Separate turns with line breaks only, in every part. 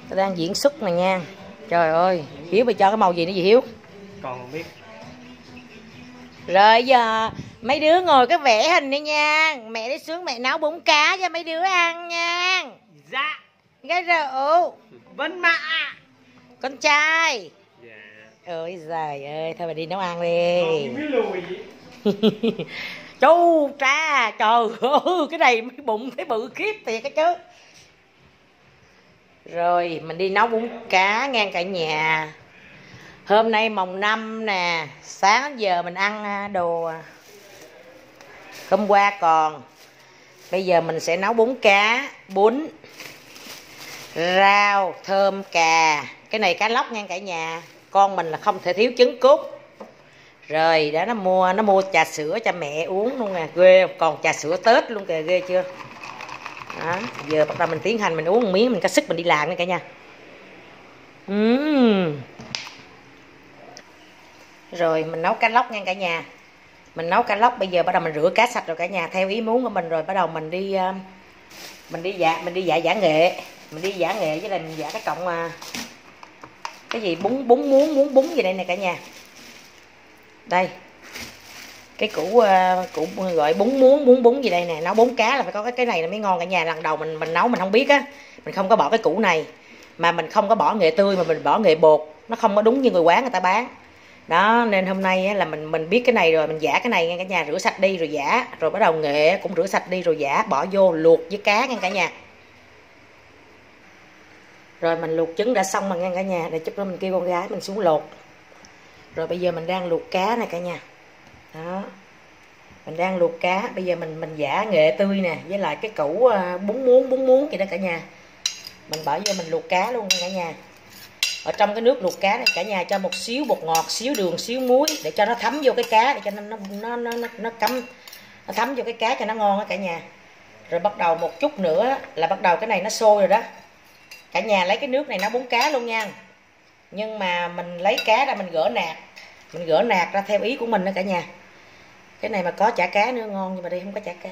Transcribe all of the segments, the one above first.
Tôi đang diễn xuất này nha. Trời ơi, Hiếu mày cho cái màu gì nữa gì Hiếu?
Còn không biết.
Rồi giờ mấy đứa ngồi cái vẽ hình đi nha. Mẹ đi xuống mẹ nấu bún cá cho mấy đứa ăn nha.
Dạ.
Cái rượu.
Vân Mạ.
Con trai.
Dạ.
Ôi giời ơi, thôi mà đi nấu ăn đi.
Mới lùi.
Chú cha, trời ơi, cái này mới bụng thấy bự khiếp thiệt cái chứ. Rồi mình đi nấu bún cá ngang cả nhà. Hôm nay mồng 5 nè. Sáng giờ mình ăn đồ hôm qua còn. Bây giờ mình sẽ nấu bún cá, bún, rau, thơm cà. Cái này cá lóc ngang cả nhà. Con mình là không thể thiếu trứng cút. Rồi đó nó mua trà sữa cho mẹ uống luôn nè. Ghê không? Còn trà sữa Tết luôn kìa, ghê chưa? Đó, giờ bắt đầu mình tiến hành mình uống một miếng mình có sức mình đi làm nha cả nhà. Rồi mình nấu cá lóc nha cả nhà. Mình nấu cá lóc bây giờ bắt đầu mình rửa cá sạch rồi cả nhà theo ý muốn của mình rồi bắt đầu mình đi giả nghệ. Mình đi giả nghệ với lại mình giả cái cọng cái gì bún gì đây nè cả nhà. Đây. Cái củ gọi bún gì đây nè, nấu bún cá là phải có cái này là mới ngon cả nhà. Lần đầu mình nấu mình không biết á, mình không có bỏ cái củ này, mà mình không có bỏ nghệ tươi mà mình bỏ nghệ bột, nó không có đúng như người quán người ta bán. Đó nên hôm nay á, là mình biết cái này rồi mình giả cái này nha cả nhà, rửa sạch đi rồi giả, rồi bắt đầu nghệ cũng rửa sạch đi rồi giả, bỏ vô luộc với cá nha cả nhà. Rồi mình luộc trứng đã xong rồi nha cả nhà, để chút nữa mình kêu con gái mình xuống lột. Rồi bây giờ mình đang luộc cá này cả nhà. Đó. Mình đang luộc cá, bây giờ mình giả nghệ tươi nè với lại cái củ bún muống kìa đó cả nhà. Mình bỏ vô mình luộc cá luôn nha cả nhà. Ở trong cái nước luộc cá này cả nhà cho một xíu bột ngọt, xíu đường, xíu muối để cho nó thấm vô cái cá, để cho nó thấm vô cái cá cho nó ngon á cả nhà. Rồi bắt đầu một chút nữa là bắt đầu cái này nó sôi rồi đó. Cả nhà lấy cái nước này nấu bún cá luôn nha. Nhưng mà mình lấy cá ra mình gỡ nạc. Mình gỡ nạc ra theo ý của mình đó cả nhà. Cái này mà có chả cá nữa ngon, nhưng mà đây không có chả cá.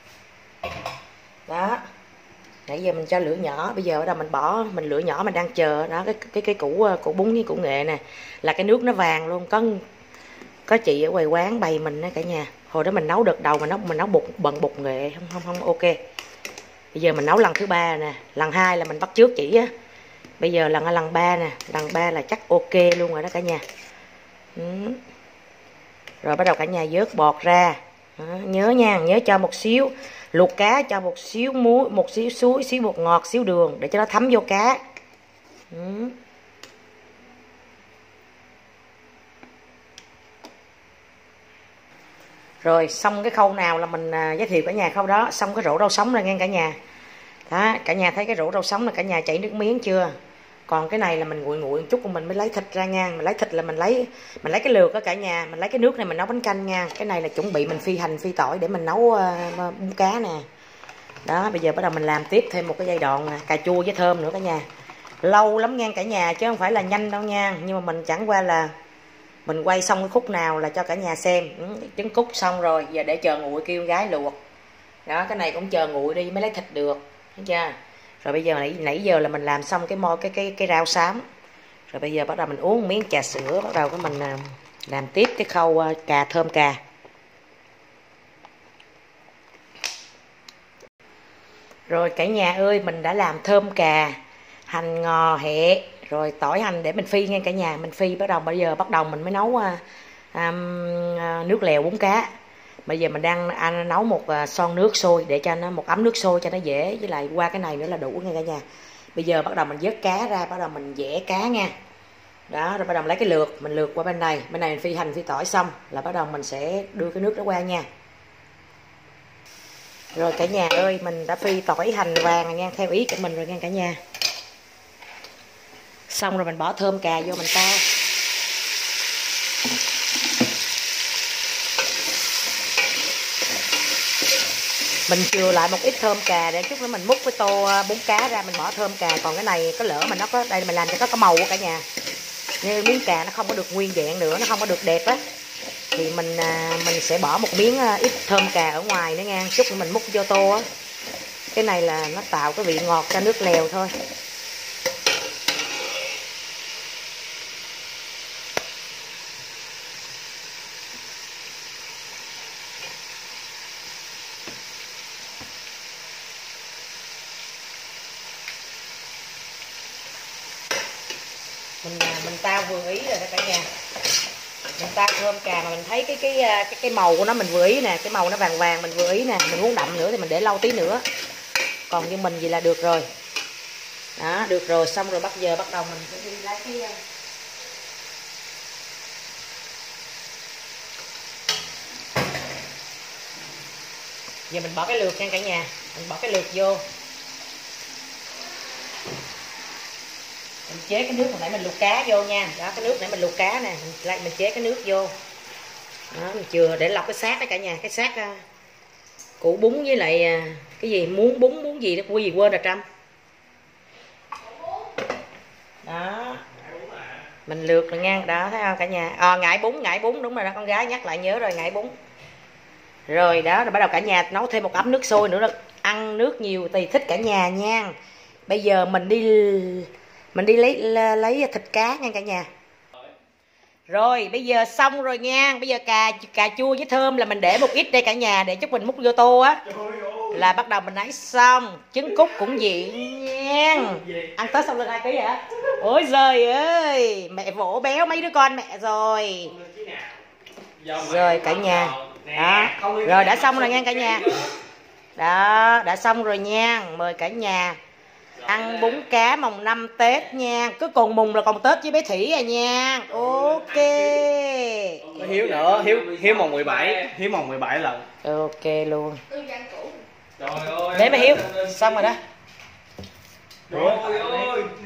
Đó. Nãy giờ mình cho lửa nhỏ, bây giờ ở đâu mình lửa nhỏ mình đang chờ đó cái củ bún với củ nghệ nè, là cái nước nó vàng luôn. Có chị ở ngoài quán bày mình đó cả nhà. Hồi đó mình nấu đợt đầu mình nấu bột nghệ không ok. Bây giờ mình nấu lần thứ 3 nè, lần 2 là mình bắt trước chị á. Bây giờ lần 3 nè, lần 3 là chắc ok luôn rồi đó cả nhà. Rồi bắt đầu cả nhà vớt bọt ra. Đó, nhớ nha, nhớ cho một xíu luộc cá, cho một xíu muối, một xíu suối, xíu bột ngọt, xíu đường để cho nó thấm vô cá. Rồi xong cái khâu nào là mình giới thiệu cả nhà khâu đó. Xong cái rổ rau sống ra nghe cả nhà. Đó, cả nhà thấy cái rổ rau sống là cả nhà chảy nước miếng chưa? Còn cái này là mình nguội một chút mình mới lấy thịt ra nha. Mình lấy thịt là mình lấy cái lược đó cả nhà. Mình lấy cái nước này mình nấu bánh canh nha. Cái này là chuẩn bị mình phi hành phi tỏi để mình nấu bún cá nè. Đó bây giờ bắt đầu mình làm tiếp thêm một cái giai đoạn cà chua với thơm nữa cả nhà. Lâu lắm nha cả nhà chứ không phải là nhanh đâu nha. Nhưng mà mình chẳng qua là mình quay xong cái khúc nào là cho cả nhà xem. Trứng cút xong rồi, giờ để chờ nguội kêu gái luộc. Đó cái này cũng chờ nguội đi mới lấy thịt được. Thấy chưa? Rồi bây giờ nãy giờ là mình làm xong cái rau xám. Rồi bây giờ bắt đầu mình uống miếng trà sữa, bắt đầu mình làm tiếp cái khâu thơm cà. Rồi cả nhà ơi, mình đã làm thơm cà, hành ngò hẹ, rồi tỏi hành để mình phi nha cả nhà. Mình phi bây giờ bắt đầu mình mới nấu nước lèo bún cá. Bây giờ mình đang nấu một son nước sôi để cho nó một ấm nước sôi cho nó dễ, với lại qua cái này nữa là đủ nha cả nhà. Bây giờ bắt đầu mình vớt cá ra, bắt đầu mình vẽ cá nha. Đó, rồi bắt đầu mình lấy cái lược, mình lược qua bên này mình phi hành phi tỏi xong là bắt đầu mình sẽ đưa cái nước đó qua nha. Rồi cả nhà ơi, mình đã phi tỏi hành vàng rồi nha, theo ý của mình rồi nha cả nhà. Xong rồi mình bỏ thơm cà vô mình tao. Mình chừa lại một ít thơm cà để chút nữa mình múc cái tô bún cá ra mình bỏ thơm cà. Còn cái này có lỡ mà nó có đây mình làm cho nó có màu của cả nhà. Nên miếng cà nó không có được nguyên vẹn nữa, nó không có được đẹp á. Thì mình sẽ bỏ một miếng ít thơm cà ở ngoài nữa nha, chút nữa mình múc vô tô á. Cái này là nó tạo cái vị ngọt cho nước lèo thôi. Mình tao vừa ý rồi đó cả nhà. Mình tao thơm cà mà mình thấy cái màu của nó mình vừa ý nè, cái màu nó vàng vàng mình vừa ý nè, mình muốn đậm nữa thì mình để lâu tí nữa. Còn như mình vậy là được rồi. Đó, được rồi, xong rồi bắt đầu mình sẽ đi lấy cái giờ mình bỏ cái lược nha cả nhà, mình bỏ cái lược vô. Mình chế cái nước hồi nãy mình luộc cá vô nha. Đó, cái nước nãy mình luộc cá nè, mình chế cái nước vô. Đó, mình chừa để lọc cái xác đó cả nhà, cái xác củ bún với lại cái gì bún gì đó gì quên rồi Trâm. Đó. Mình lược rồi nha, đó thấy không cả nhà. Ngải bún đúng rồi đó, con gái nhắc lại nhớ rồi, ngải bún. Rồi đó, rồi bắt đầu cả nhà nấu thêm một ấm nước sôi nữa đó. Ăn nước nhiều tùy thích cả nhà nha. Bây giờ mình đi lấy thịt cá nha cả nhà. Rồi bây giờ xong rồi nha. Bây giờ cà chua với thơm là mình để một ít đây cả nhà, để chút mình múc vô tô á. Là bắt đầu mình lấy xong. Trứng cút cũng vậy nha. Ăn Tết xong lên 2 kg hả? Ôi giời ơi, mẹ vỗ béo mấy đứa con mẹ rồi. Rồi cả nhà. Đó. Rồi đã xong rồi nha cả nhà. Đó, đã xong rồi nha. Mời cả nhà ăn bún cá mồng 5 Tết nha. Cứ còn mùng là còn Tết với bé Thủy à nha. Ok.
Hiếu nữa, Hiếu mồng 17, Hiếu mồng 17 lần.
Ok luôn.
Trời ơi.
Để mà Hiếu, xong rồi đó.
Trời ơi.